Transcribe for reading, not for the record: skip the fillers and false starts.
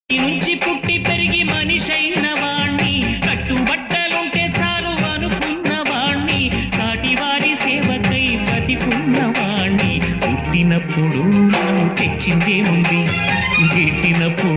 నుంచి పుట్టి పెరిగి మనిషైన వాణ్ణి, కట్టుబట్టలుంటే చాలు అనుకున్న వాణ్ణి, సాటివారి సేవకై బతికున్న వాణ్ణి. పుట్టినప్పుడు నన్ను తెచ్చిందే ఉంది, గిట్టినప్పుడు